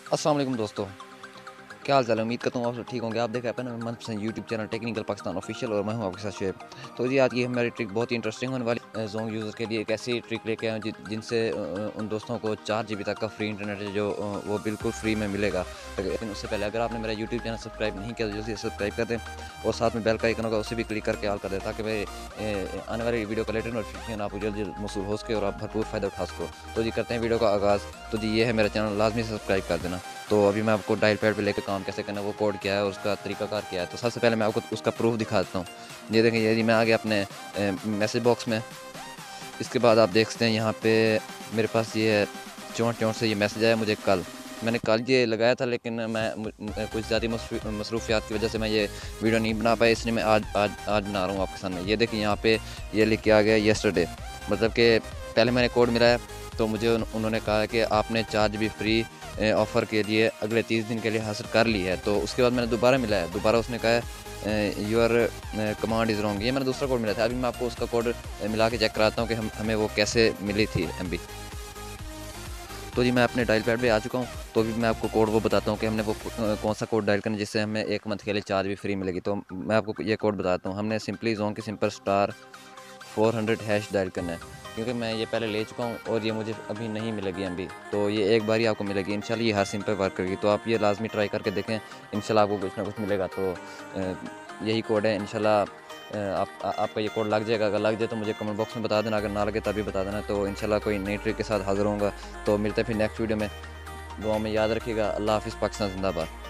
अस्सलाम वालेकुम दोस्तों, क्या हाल चाल है। उम्मीद करता हूँ आप सब ठीक होंगे। आप देख रहे हैं अपना मनपसंद YouTube channel technical Pakistan official और मैं हूँ आपके साथ शुएब। तो जी आज की हमारी ट्रिक बहुत ही इंटरेस्टिंग होने वाली है। जोंग यूज़र के लिए एक ऐसी ट्रिक लेके आए हैं जिनसे उन दोस्तों को 4 GB तक का फ्री इंटरनेट है जो वो बिल्कुल फ्री में मिलेगा। लेकिन उससे पहले अगर आपने मेरा यूट्यूब चैनल सब्सक्राइब नहीं किया तो जल्दी से सब्सक्राइब कर दें और साथ में बेल का आइकन होगा उसे भी क्लिक करके ऑल कर दें ताकि मेरे आने वाली वीडियो का लेटेस्ट नोटिफिकेशन आपको जल्द जल्द मौसूल हो सके और आप भरपूर फ़ायदा उठा सको। तो जी करते हैं वीडियो का आगाज़। तो जी ये है मेरा चैनल, लाजमी सब्सक्राइब कर देना। तो अभी मैं आपको डायल पैड पे लेकर काम कैसे करना है, वो कोड क्या है और उसका तरीकाकार क्या है। तो सबसे पहले मैं आपको उसका प्रूफ दिखा देता हूँ। ये देखें, ये जी मैं आ गया अपने मैसेज बॉक्स में। इसके बाद आप देख सकते हैं यहाँ पे मेरे पास ये है 64 से ये मैसेज आया मुझे कल। मैंने कल ये लगाया था लेकिन कुछ ज़्यादा मसरूफियात की वजह से मैं ये वीडियो नहीं बना पाया, इसलिए मैं आज बना रहा हूँ आपके सामने। ये देखिए यहाँ पे ये लिख के आ गया येस्टरडे, मतलब कि पहले मैंने कोड मिलाया तो मुझे उन्होंने कहा कि आपने 4 GB फ्री ऑफ़र के लिए अगले 30 दिन के लिए हासिल कर ली है। तो उसके बाद मैंने दोबारा मिलाया, दोबारा उसने कहा है योर कमांड इज़ रॉन्ग। ये मैंने दूसरा कोड मिला था। अभी मैं आपको उसका कोड मिला के चेक कराता हूँ कि हमें वो कैसे मिली थी MB। तो जी मैं अपने डायल पैड पे आ चुका हूँ। तो अभी मैं आपको कोड वो बताता हूँ कि हमने वो कौन सा कोड डायल करना है जिससे हमें 1 मंथ के लिए 4 GB फ्री मिलेगी। तो मैं आपको ये कोड बताता हूँ। हमने सिंपली जोन के सिंपल स्टार 400 हैश डायल करना है, क्योंकि मैं ये पहले ले चुका हूँ और ये मुझे अभी नहीं मिलेगी MB। तो ये एक बार ही आपको मिलेगी इंशाल्लाह। ये हर सिम पे वर्क करेगी, तो आप ये लाजमी ट्राई करके देखें, इंशाल्लाह आपको कुछ ना कुछ मिलेगा। तो यही कोड है इंशाल्लाह। आपका ये कोड लग जाएगा। अगर लग जाए तो मुझे कमेंट बॉक्स में बता देना, अगर ना लगे तभी बता देना। तो इंशाल्लाह कोई नई ट्रिक के साथ हाज़िर होऊंगा। तो मिलते हैं फिर नेक्स्ट वीडियो में। दुआ में याद रखिएगा। अल्लाह हाफ़िज़। पाकिस्तान जिंदाबाद।